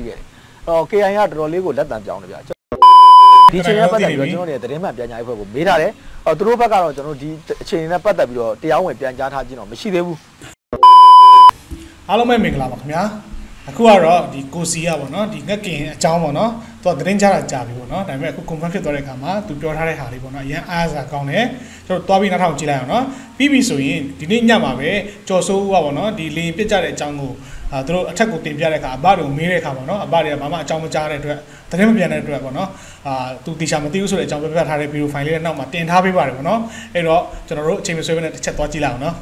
ရှိခဲ့တယ်KI ကတော်တော်လေးကိုလက်တံပြောင်းတယ်ဗျာဒီချိန်နဲ့ပတ်သက်ပြီးတော့ကျွန်တော်တို့သတင်းမှန်ပြန်ကြားရေးဖွဲ့ကိုမေးထားတယ်သူတို့ဘက်ကတော့ကျွန်တော်ဒီအချိန်နဲ့ပတ်သက်ပြီးတော့တရားဝင်ပြန်ကြားထားခြင်းတော့မရှိသေးဘူးအားလုံးပဲမင်္ဂလာပါခင်ဗျာအခုကတော့ဒီကိုစီရပေါ့နော်ဒီငက်ကင်အကြောင်းပေါ့နော်သူကသတင်းကြားတာကြာပြီပေါ့နော်ဒါပေမဲ့အခု confirm ဖြစ်သွားတဲ့အခါမှာသူပြောထားတဲ့ဟာလေးပေါ့နော်အရင်အားစားကောင်းတယ်ကျွန်တော်တွားပြီးနောက်ထောင်ကြည့်လိုက်အောင်နော်ပြီးပြီဆိုရင်ဒီနေ့ညမှာပဲကြော်စိုးဦးကပေါ့နော်ဒီလင်းပြစ်ကြတဲ့အကြောင်းကိုသူတို့အထက်ကိုတင်ပြတဲ့အခါအဘတွေကိုမေးတဲ့အခါပေါ့နော်အဘတွေကဘာမှအကြောင်းမကြားတဲ့အတွက်သတင်းမပြန်တဲ့အတွက်ပေါ့နော်သူတေချာမသိဘူးဆိုတဲ့အကြောင်းပြပြထားတဲ့ဗီဒီယိုဖိုင်လေးနဲ့နောက်မှာတင်ထားပေးပါတယ်ပေါ့နော်အဲ့တော့ကျွန်တော်တို့အချိန်မဆွဲဘဲနဲ့တစ်ချက်သွားကြည့်လိုက်အောင်နော်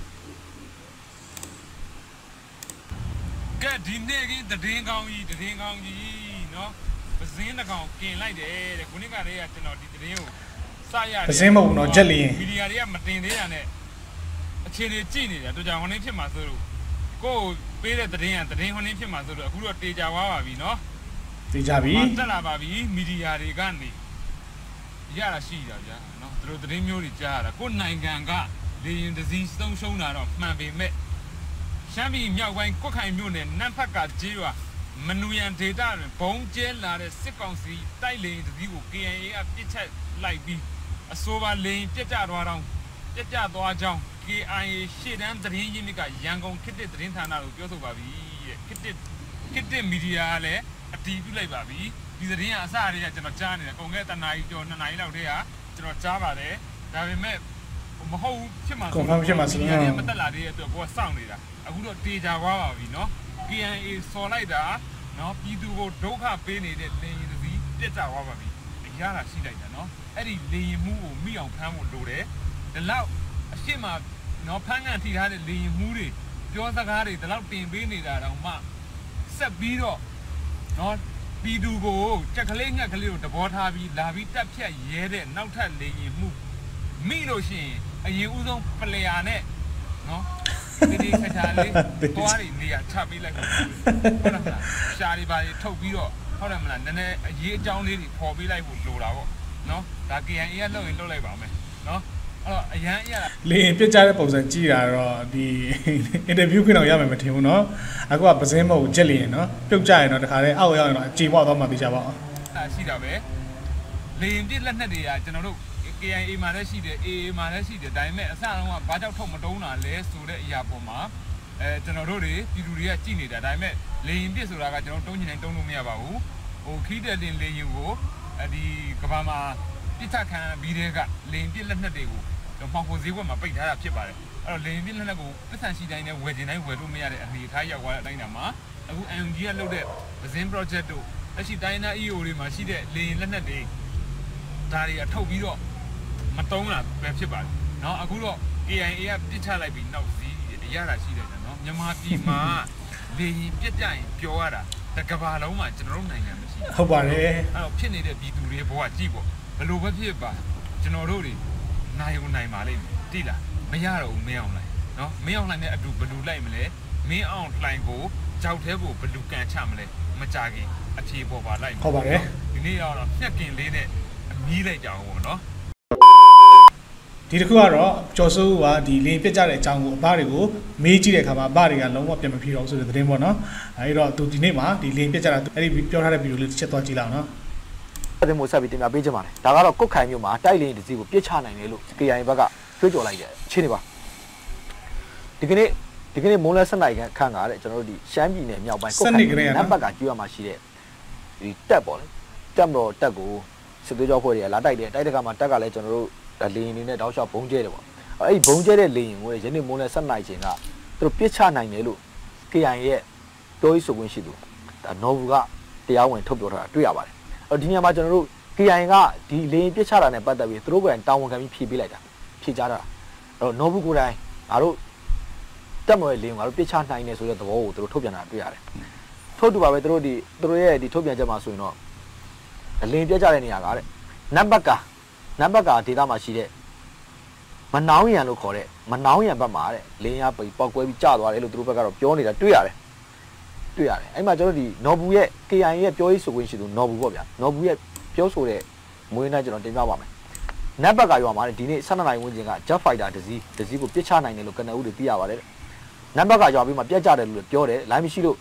ဒီနေ့ကသတင်းကောင်းကြီးနော်ပစင်းတစ်ကောင်กินလိုက်တယ်တဲ့ခုနှစ်ကတည်းကကျွန်တော်ဒီသတင်းကိုစရတယ်ပစင်းမဟုတ်ဘူးနော်ဂျက်လီမီဒီယာတွေကမတင်သေးတာနဲ့အခြေအနေကြည့်နေတယ်တို့ကြောင့်ဟိုနေ့ဖြစ်မှာဆိုလို့ကိုယ်ပေးတဲ့သတင်းကသတင်းဟိုနေ့ဖြစ်မှာဆိုလို့အခုတော့တေချာသွားပါပြီနော်တေချာပြီတက်လာပါပြီမီဒီယာတွေကနေရတာရှိတာဗျာနော်တို့သတင်းမျိုးတွေကြားရတာကိုယ်နိုင်ငံကလေရင်တစည်းဆုံးရှုံးတာတော့မှန်ပေမဲ့ရှမ်းပြည်မြောက်ပိုင်းကွတ်ခိုင်မြို့နယ်နန်းဖက်ကကျေးရွာမနူရန်ဒေတာတွင်ဘုံကျဲလာတဲ့စစ်ကောင်စီတိုက်လေတစည်းကို KIA ကပစ်ချက်လိုက်ပြီးအဆိုပါလေပြက်ကျသွားကြောင်း KIA ရှေ့တန်းသတင်းရင်းမြစ်ကရန်ကုန်ခေတ်သတင်းဌာနကိုပြောဆိုပါပြီတဲ့ခေတ်မီဒီယာကလည်းအတည်ပြုလိုက်ပါပြီဒီသတင်းကအစအရကျွန်တော်ကြားနေတယ်ကုန်ခဲ့တနာရီကျော်2နာရီလောက်တည်းကကျွန်တော်ကြားပါတယ်ဒါပေမဲ့မဟုတ်ဖြစ်မှာဆိုတော့မတက်လာတဲ့အတွက်ကိုကစောင့်နေတာအခုတော့တေချာသွားပါပြီနော် KIA ဆော်လိုက်တာနော်ပြည်သူကိုဒုက္ခပေးနေတဲ့လေရင်တစည်းပြက်ကျသွားပါပြီရတာရှိလိုက်တာနော်အဲ့ဒီလေရင်မှုကိုမိအောင်ဖမ်းဖို့လိုတယ်ဒီလောက်အရှိမနော်ဖမ်းကန်ထိထားတဲ့လေရင်မှုတွေပြောစကားတွေဒီလောက်တင်ပေးနေတာတော့မှဆက်ပြီးတော့နော်ပြည်သူကိုကြက်ကလေးညက်ကလေးကိုတဘောထားပြီးလာပြီးတက်ဖြတ်ရဲတဲ့နောက်ထပ်လေရင်မှုမိလို့ရှိရင်အရင်ဦးဆုံးပလျာနဲ့နော်ဒီခါချာလေးသွားနေနေရချပေးလိုက်ဟုတ်လားရှားတွေပါထုတ်ပြီးတော့ဟုတ်တယ်မလားနည်းနည်းအရေးအကြောင်းလေးတွေပေါ်ပေးလိုက်ဖို့လိုတာပေါ့နော်ဒါ KIA ကလှုပ်ရင်လှုပ်လိုက်ပါမယ်နော်အဲ့တော့အရန်အရာလေပြစ်ကြတဲ့ပုံစံကြည့်တာတော့ဒီအင်တာဗျူးခွင့်တော့ရမယ်မထင်ဘူးနော်အခုကပစင်းမဟုတ်ဂျက်လီရင်နော်ပြုတ်ကြရင်တော့တခါတည်းအောက်ရောက်ရင်တော့အကြေပွားသွားမှသိကြပါအောင်ရှိတာပဲလေရင်ပြစ်လက်နက်တွေကကျွန်တော်တို့KIA မှာလည်းရှိတယ် AA မှာလည်းရှိတယ်ဒါပေမဲ့အစတုန်းကဘာကြောင့်ထုတ်မတုံးတာလဲဆိုတဲ့အရာပေါ်မှာကျွန်တော်တို့တွေပြည်သူတွေကကြည်နေတာဒါပေမဲ့လေရင်ပြစ်ဆိုတာကကျွန်တော်တုံးချင်တိုင်းတုံးလို့မရပါဘူးဟိုခီးတဲ့တင်လေရင်ကိုဒီကဘာမှာပြစ်ထခံပြီးတဲ့ကလေရင်ပြစ်လက်နက်တွေကိုကျွန်တော်မှောင်ခိုဈေးကွက်မှာပိတ်ထားတာဖြစ်ပါတယ်အဲ့တော့လေရင်ပြစ်လက်နက်ကိုပတ်စံရှိတိုင်းနဲ့ဝယ်ချင်တိုင်းဝယ်လို့မရတဲ့အနေအထားရောက်သွားတဲ့အတိုင်းတာမှာအခု MG ကလုပ်တဲ့ Bazin project တို့လက်ရှိတိုင်းနာ EO တွေမှာရှိတဲ့လေရင်လက်နက်တွေဒါတွေအထုတ်ပြီးတော့မတုံးလာပဲဖြစ်ပါတယ်เนาะအခုတော့ KIA ကပြစ်ချလိုက်ပြီးနောက်စီးရတာရှိတယ်เนาะမြန်မာပြည်မှာလေရင်ပြစ်ကြရင်ပြောရတာတကဘာလုံးမှာကျွန်တော်တို့နိုင်ငံမရှိဟုတ်ပါတယ်အဲ့တော့ဖြစ်နေတဲ့ပြည်သူတွေဘဝကြည့်ပေါ့ဘယ်လိုပဲဖြစ်ပါကျွန်တော်တို့တွေနိုင်ပါလိမ့်မယ်တိလားမရတော့ဘူးမင်းအောင်လိုက်เนาะမင်းအောင်လိုက်နဲ့အတူဘယ်လိုလိုက်မလဲမင်းအောင်လှိုင်ကိုကြောက်သေးဖို့ဘယ်လိုကန်ချမလဲမကြခင်အဖြေပေါ်ပါလိုက်ဟုတ်ပါတယ်ဒီနေ့တော့ဖြက်ကင်လေးနဲ့အမီးလိုက်ကြအောင်ပေါ့เนาะဒီတစ်ခုကတော့ကျော်စိုးကဒီလင်းပြစ်ကြတဲ့အကြောင်းကိုအဘတွေကိုမေးကြည့်တဲ့အခါမှာအဘတွေကလုံးဝပြန်မဖြေတော့ဆိုတဲ့သတင်းပေါ့နော်အဲဒီတော့သူဒီနေ့မှာဒီလင်းပြစ်ကြတာအဲ့ဒီပြောထားတဲ့ဗီဒီယိုလေးတစ်ချက်သွားကြည့်လောက်နော်သတင်းမို့ဆက်ပြီးတင်ပြပေးချင်ပါတယ်ဒါကတော့ကုတ်ခိုင်မြို့မှာတိုက်လင်းတစည်းကိုပြစ်ချနိုင်တယ်လို့ KIA ဘက်ကတွေးကြော်လိုက်တယ်အခြေအနေပါဒီကနေ့မိုးလဲ7နိုင်ခန့်ကတဲ့ကျွန်တော်တို့ဒီရှမ်းပြည်နယ်မြောက်ပိုင်းကုတ်ခိုင်နတ်ဘက်ကကျွေးရမှာရှိတဲ့ဒီတက်ပေါ့လေတက်မတော်တက်ကိုစစ်သွေးကြောဖွဲ့တွေကလာတိုက်တယ်တိုက်တဲ့ကမှာတက်ကလည်းကျွန်တော်တို့လေရင်တွေနဲ့တောက်လျှောက်ဘုံကျဲတယ်ပေါ့အဲ့ဒီဘုံကျဲတဲ့လေရင်ကိုယနေ့မိုးနဲ့7နိုင်ချိန်ကသူတို့ပြစ်ချနိုင်တယ်လို့ KIA ရဲ့ပြောရေးဆိုခွင့်ရှိသူဒါနော်ဘူးကတရားဝင်ထုတ်ပြောထားတာတွေ့ရပါတယ်အဲ့ဒီနေရာမှာကျွန်တော်တို့ KIA ကဒီလေရင်ပြစ်ချတာနဲ့ပတ်သက်ပြီးသူတို့ကတောင်းဝန်ခံပြီးဖြေပေးလိုက်တာဖြေကြတာအဲ့တော့နော်ဘူးကိုယ်တိုင်ငါတို့တက်မွေလေရင်ငါတို့ပြစ်ချနိုင်တယ်ဆိုတဲ့သဘောကိုသူတို့ထုတ်ပြန်တာတွေ့ရတယ်ထို့တူပါပဲသူတို့ရဲ့ဒီထုတ်ပြန်ချက်မှာဆိုရင်တော့လေရင်ပြစ်ချတဲ့နေရာကတဲ့နတ်ဘက်ကဒေသမှာရှိတဲ့မနောင်းရံလို့ခေါ်တဲ့မနောင်းရံဘက်မှာတဲ့လင်းရပိပေါက်ကွဲပြီးကျသွားတယ်လို့သူတို့ဘက်ကတော့ပြောနေတာတွေ့ရတယ်အဲ့မှာကျွန်တော်ဒီနော်ဘူးရဲ့ KIA ရဲ့ပြောရေးဆိုခွင့်ရှိသူနော်ဘူးပေါ့ဗျာနော်ဘူးရဲ့ပြောဆိုတဲ့မွေးနေ့ကျွန်တော်တင်ပြပါမယ်နတ်ဘက်ကရွာမှာဒီနေ့12နိုင်ဝန်းကျင်က Jet Fighter တစည်းကိုပစ်ချနိုင်တယ်လို့ကနဦးတွေသိရပါတယ်နတ်ဘက်ကရွာပြီးမှပြက်ကြတယ်လို့ပြောတယ်လိုင်းမရှိလို့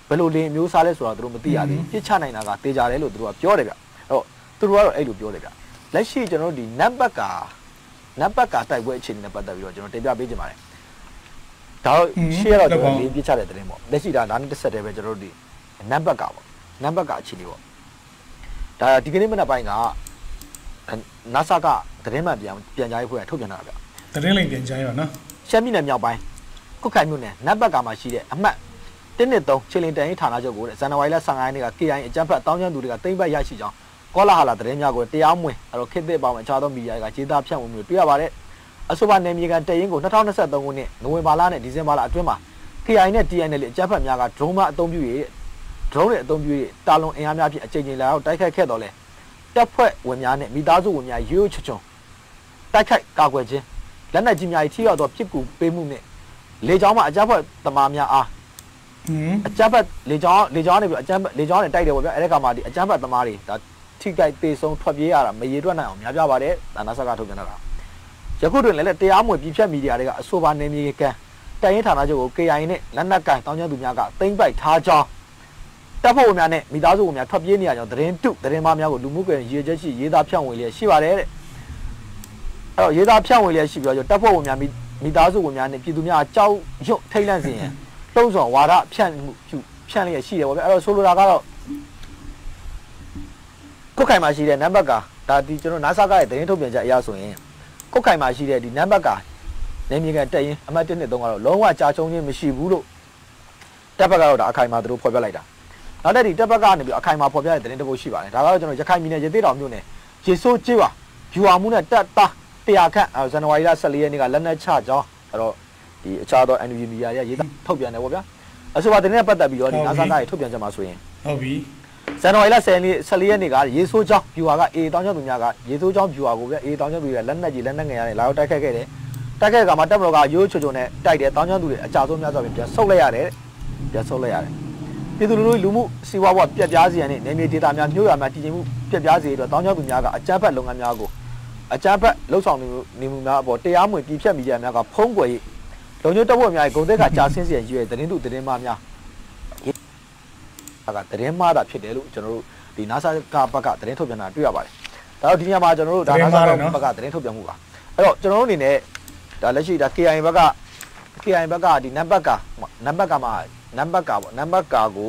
ဘယ်လိုလင်းမျိုးစားလဲဆိုတော့သူတို့မသိရသေးဘူးပြစ်ချနိုင်တာကတေချာတယ်လို့သူတို့ကပြောတယ်ဗျအဲ့တော့သူတို့ကတော့အဲ့လိုပြောတယ်ဗျလက်ရှိကျွန်တော်တို့ဒီနံပါတ်ကတိုက်ပွဲအခြေအနေနဲ့ပတ်သက်ပြီးတော့ကျွန်တော်တင်ပြပေးချင်ပါတယ်ဒါတော့ရှေ့ကတော့ကျွန်တော်လေးပြစ်ချတဲ့သတင်းပေါ့လက်ရှိဒါနဲ့တစ်ဆက်တည်းပဲကျွန်တော်တို့ဒီနံပါတ်ကပေါ့နံပါတ်ကအခြေအနေပေါ့ဒါဒီကနေ့မနက်ပိုင်းက NASA ကသတင်းမှန်ပြန်ကြားရေးဖွဲ့ထုတ်ပြန်တာဗျသတင်းလိမ်ပြန်ကြားရပါနော်ရှမ်းပြည်နယ်မြောက်ပိုင်းကုတ်ခိုင်မြို့နယ်နံပါတ်ကမှာရှိတဲ့အမှတ်113ချင်းလင်းတန်ရေးဌာနချုပ်ကိုဇန်နဝါရီလ15ရက်နေ့က KI အကြမ်းဖက်တောင်းကျမ်းသူတွေကတိမ့်ပတ်ရရှိကြောင်းကောလာဟာလာသတင်းများကိုတရားမဝင်အဲ့တော့ခေတ်သစ်ပေါင်းအခြားသောမီဒီယာတွေကခြေသားဖြန့်ဝေမှုတွေတွေ့ရပါတယ်အဆိုပါနယ်မြေကန်တရင်ကို2023ခုနှစ်နိုဝင်ဘာလနဲ့ဒီဇင်ဘာလအတွင်းမှာ KI နဲ့ TNL အကြမ်းဖက်များကဒရုန်းမအသုံးပြု၍ဒရုန်းနဲ့အသုံးပြု၍တာလွန်အင်အားများဖြင့်အကြိမ်ကြိမ်လာရောက်တိုက်ခိုက်ခဲ့တော်လဲတပ်ဖွဲ့ဝင်များနဲ့မိသားစုဝင်များရိုးချွံတိုက်ခိုက်ကာကွယ်ခြင်းလက်နက်ကြီးများ၏ထိရောက်သောပြစ်ကူပေးမှုနဲ့လေကြောင်းမှအကြမ်းဖက်သမားများအားအကြမ်းဖက်လေကြောင်းနေပြီးအကြမ်းဖက်လေကြောင်းနဲ့တိုက်တယ်ပေါ့ဗျအဲ့ဒီကမှဒီအကြမ်းဖက်သမားတွေဒါထိကြိုက်သေးဆုံးထွက်ပြေးရတာမရေတွက်နိုင်အောင်များပြပါတယ်ဒါနာဆက်ကထုတ်ပြန်တာယခုတွင်လည်းတရားမဝင်ပြည်ဖြတ်မီဒီယာတွေကအဆိုပါနယ်မြေကန်တိုင်ရင်ဌာနချုပ်ကို KI နဲ့လက်နက်ကန်တောင်းကျမ်းသူများကသိမ့်ပိုက်ထားကြောင်းတပ်ဖွဲ့ဝင်များနဲ့မိသားစုဝင်များထွက်ပြေးနေရကြောင်းသတင်းမများကိုလူမှုကွန်ရက်ရေးချက်ရှိရေးသားဖြန့်ဝေလျက်ရှိပါတယ်တဲ့အဲ့တော့ရေးသားဖြန့်ဝေလျက်ရှိပြီးတော့တပ်ဖွဲ့ဝင်များမိသားစုဝင်များနဲ့ပြည်သူများကြောက်ရွံ့ထိတ်လန့်စေရန်လှုံ့ဆော်ဝါဒဖြန့်လျက်ရှိတယ်ပေါ့ဗျအဲ့တော့ဆိုလိုတာကတော့ကုတ်ခိုင်မှာရှိတဲ့နံပါတ်ကဒါဒီကျွန်တော် NASA ကရဲ့သတင်းထုတ်ပြန်ချက်အရဆိုရင်ကုတ်ခိုင်မှာရှိတဲ့ဒီနံပါတ်ကနေမြေကန်တက်ရင်အမှတ်1 2 3ကတော့လုံးဝကြာချုံခြင်းမရှိဘူးလို့တပ်ဘက်ကတော့ဒါအခိုင်မှာသူတို့ဖော်ပြလိုက်တာနောက်တဲ့ဒီတပ်ဘက်ကနေပြီးအခိုင်မှာဖော်ပြတဲ့သတင်းတစ်ပုဒ်ရှိပါတယ်ဒါကတော့ကျွန်တော်ရခိုင်ပြည်နယ်ရေသေးတောင်မြို့နယ်ရေစိုးကျေးပါဖြူဟာမှုနဲ့တပ်သား100ခန့်ဇန်နဝါရီလ14ရက်နေ့ကလက်နက်ချကြောင်းအဲ့တော့ဒီအခြားသော NUG မီဒီယာရဲ့ရေးသားထုတ်ပြန်တယ်ပေါ့ဗျာအဆိုပါသတင်းနဲ့ပတ်သက်ပြီးတော့ဒီ NASA ကရဲ့ထုတ်ပြန်ချက်မှာဆိုရင်ဟုတ်ပြီဇန်နဝါရီလ14ရက်နေ့ကရေဆိုးချောင်းဖြူဟာကအေတောင်းချသူများကရေဆိုးချောင်းဖြူဟာကိုဗျအေတောင်းချသူတွေကလက်နက်ကြီးလက်နက်ငယ်ရနဲ့လာရောက်တိုက်ခတ်ခဲ့တယ်တိုက်ခတ်ကမှတပ်မတော်ကရိုးချိုချိုနဲ့တိုက်တယ်တောင်းချသူတွေအကြဆုံးများစွာပြန်ဆုတ်လိုက်ရတယ်ပြည်သူလူမှုစီးပွားဘဝပြက်ပြားစီရန်နဲ့နေမြေဒေတာများမြို့ရွာများတည်ငြိမ်မှုပြက်ပြားစီအတွက်တောင်းချသူများကအကြမ်းဖက်လုပ်ငန်းများကိုအကြမ်းဖက်လှုပ်ဆောင်နေမှုများအပေါ်တရားမဝင်ပြည်ဖြတ်မီဒီယာများကဖုံးကွယ်လုံခြုံတပ်ဖွဲ့များရဲ့ဂုဏ်သက်ကကြာဆင်းစီရန်ရွေးသတင်းသူသတင်းမများကသတင်းမှားတာဖြစ်တယ်လို့ကျွန်တော်တို့ဒီ NASA ကဘက်ကသတင်းထုတ်ပြန်တာတွေ့ရပါတယ်။ဒါတော့ဒီညမှာကျွန်တော်တို့ဒါ NASA ဘက်ကသတင်းထုတ်ပြန်မှုပါ။အဲ့တော့ကျွန်တော်တို့အနေနဲ့ဒါလက်ရှိဒါ KI ဘက်ကဒီနံပါတ်ကမှာနံပါတ်ကာကို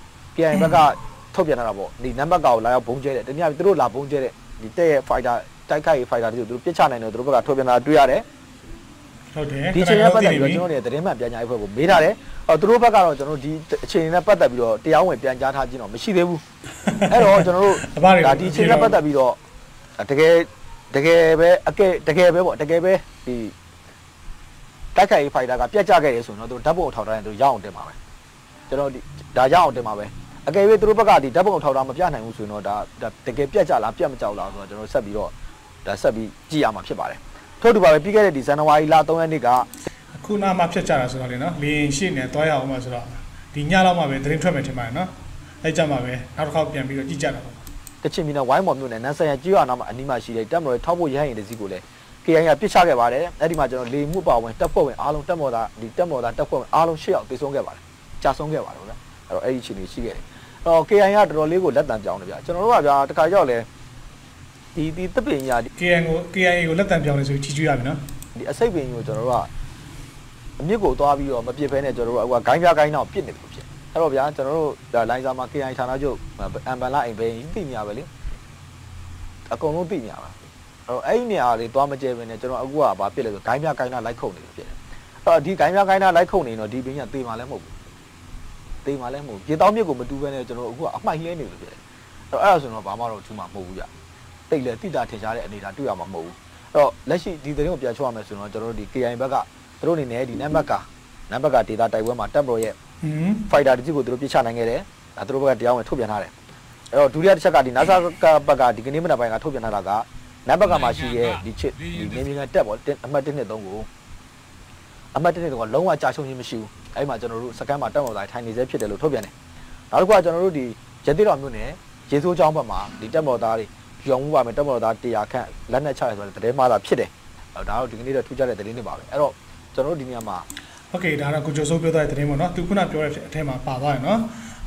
KI ဘက်ကထုတ်ပြန်တာပေါ့ဒီနံပါတ်ကာကိုလာရောက်ဘုံကျဲတယ်တနည်းအားဖြင့်သူတို့လာဘုံကျဲတဲ့ဒီတဲ့ရဲ့ fighter တိုက်ခိုက်ရေး fighter တွေသူတို့ပြစ်ချနိုင်တယ်သူတို့ဘက်ကထုတ်ပြန်တာတွေ့ရတယ်။ဟုတ်တယ်ဒီချိန်နဲ့ပတ်သက်ပြီးတော့ကျွန်တော်တို့သတင်းမှန်ပြန်ကြားရေးဖွဲ့ကိုမေးထားတယ်သူတို့ဘက်ကတော့ကျွန်တော်ဒီအခြေအနေနဲ့ပတ်သက်ပြီးတော့တရားဝင်ပြန်ကြားထားခြင်းတော့မရှိသေးဘူးအဲ့တော့ကျွန်တော်တို့ဒါဒီအခြေအနေနဲ့ပတ်သက်ပြီးတော့တကယ်ပဲပေါ့တကယ်ပဲဒီတိုက်ခိုက်ရေး fighter ကပြတ်ကျခဲ့တယ်ဆိုရင်တော့သူဓာတ်ပုံထောက်ထားရင်သူရအောင်တင်ပါပဲကျွန်တော်ဒီဒါရအောင်တင်ပါပဲအကယ်၍သူတို့ဘက်ကဒီဓာတ်ပုံထောက်ထားမပြနိုင်ဘူးဆိုရင်တော့ဒါတကယ်ပြတ်ကျလားပြတ်မကြောက်လားဆိုတော့ကျွန်တော်ဆက်ပြီးကြည့်ရမှာဖြစ်ပါတယ်ထို့တူပါပဲပြီးခဲ့တဲ့ဒီဇန်နဝါရီလ3ရက်နေ့ကခုနမှဖြတ်ချတာဆိုတော့လေနော်လေရင်ရှိနေသွားရအောင်မှဆိုတော့ဒီညလောက်မှပဲသတင်းထွက်မယ်ထင်ပါတယ်နော်အဲ့ကြမှာပဲနောက်တစ်ခေါက်ပြန်ပြီးတော့ကြည့်ကြတာပေါ့ကချင်ပြည်နယ်ဝိုင်းမော်မြို့နယ်နန်းဆန်ရကျွော်နာမှာအနီးမှာရှိတဲ့တပ်မတော်ထောက်ဖို့ရဟရင်တစည်းကိုလည်း KI ကပြစ်ချခဲ့ပါတယ်အဲ့ဒီမှာကျွန်တော်လေမှုပါဝင်တပ်ဖွဲ့ဝင်အားလုံးတပ်မော်သားတပ်ဖွဲ့ဝင်အားလုံး8ယောက်သေဆုံးခဲ့ပါတယ်ကြာဆုံးခဲ့ပါတယ်ဗျအဲ့တော့အဲ့ဒီအခြေအနေရှိခဲ့တယ်အဲ့တော့ KI ကတော်တော်လေးကိုလက်တံပြောင်းတယ်ဗျကျွန်တော်တို့ကဗျာတခါကြောက်လဲဒီတပ်ပင်ညာ KI ကိုလက်တံပြောင်းနေဆိုချီကျွေးရပြီနော်ဒီအစိတ်ပင်ကိုကျွန်တော်တို့ကအမြစ်ကိုသွားပြီးတော့မပြစ်ဖဲနဲ့ကျွန်တော်တို့ကဂိုင်းပြားဂိုင်းတော့ပြစ်နေတယ်လို့ဖြစ်အဲ့တော့ဗျာကျွန်တော်တို့လိုင်းစာမှာ KI ဌာနချုပ်အမ်ဘန်လာအိမ်ပဲသိနေရပဲလေအကုန်လုံးသိနေရပါအဲ့ဒီနေရာလေးသွားမကျဲပဲနဲ့ကျွန်တော်အခုကဘာဖြစ်လဲဆိုဂိုင်းပြားဂိုင်းတာလိုက်ခုန်နေလို့ဖြစ်တယ်အဲ့တော့ဒီဂိုင်းပြားဂိုင်းတာလိုက်ခုန်နေတော့ဒီပင်ကသေမှာလည်းမဟုတ်ဘူးရေတောင်းမြစ်ကိုမတူဘဲနဲ့ကျွန်တော်အခုကအမှိုက်လဲနေလို့ဖြစ်တယ်အဲ့တော့အဲ့ဒါဆိုတော့ဘာမှတော့ထူမှာမဟုတ်ဘူးကြတိတ်လေတိတာထင်ရှားတဲ့အနေအထားတွေ့ရမှာမဟုတ်ဘူးအဲ့တော့လက်ရှိဒီသတင်းကိုပြန်ချောရမယ်ဆိုတော့ကျွန်တော်တို့ဒီ KI ဘက်ကသူတို့အနေနဲ့ဒီနံပါတ်ကဒေတာတိုက်ပွဲမှာတပ်မတော်ရဲ့ fighter တကြီးကိုသူတို့ပြစ်ချနိုင်ခဲ့တယ်ဒါသူတို့ဘက်ကတရားဝင်ထုတ်ပြန်ထားတယ်အဲ့တော့ဒုတိယတစ်ချက်ကဒီ NASA ကဘက်ကဒီကနေ့မနက်ပိုင်းကထုတ်ပြန်ထားတာကနံပါတ်ကမှာရှိရဲ့ဒီချစ်ဒီနေမြေကတက်ပေါ့အမှတ်1 2 3ကိုအမှတ်1 2 3ကလုံးဝကြာရှုံးခြင်းမရှိဘူးအဲ့မှာကျွန်တော်တို့စကန်မှာတက်မော်သားထိုင်နေစေဖြစ်တယ်လို့ထုတ်ပြန်တယ်နောက်တစ်ခုကကျွန်တော်တို့ဒီရသေးတော်မြို့နယ်ရေစိုးချောင်းဘက်မှာဒီတက်မော်သားတွေပြောင်းမှုပါမယ်တက်မော်သား100ခန့်လက်နက်ချရဆိုတဲ့သတင်းမှားတာဖြစ်တယ်ဒါတော့ဒီကနေ့တော့ထူးခြားတဲ့သတင်းတွေပါပဲအဲ့တော့ကျွန်တော်တို့ဒီနေရာမှာโอเคဒါတော့ကိုကျော်စိုးပြောတဲ့သတင်းပေါ့နော်သူခုနပြောတဲ့အထက်မှာပါသွားရယ်နော်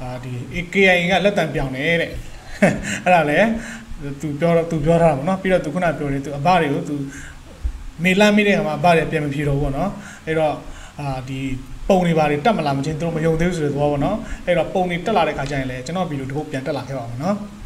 ဒီ KIA ကလက်တံပြောင်းတယ်တဲ့အဲ့ဒါလေသူပြောထားတာပေါ့နော်ပြီးတော့သူခုနပြောတယ်သူအဘတွေကိုသူမေလမ်းမိတဲ့ခါမှာအဘတွေပြန်မဖြေတော့ဘူးပေါ့နော်အဲ့တော့ဒီပုံတွေပါတွေတက်မလာမချင်းသူတို့မယုံသေးဘူးဆိုတဲ့သဘောပေါ့နော်အဲ့တော့ပုံတွေတက်လာတဲ့ခါကျရင်လည်းကျွန်တော်ဗီဒီယိုတစ်ပုတ်ပြန်တက်လာခဲ့ပါမယ်နော်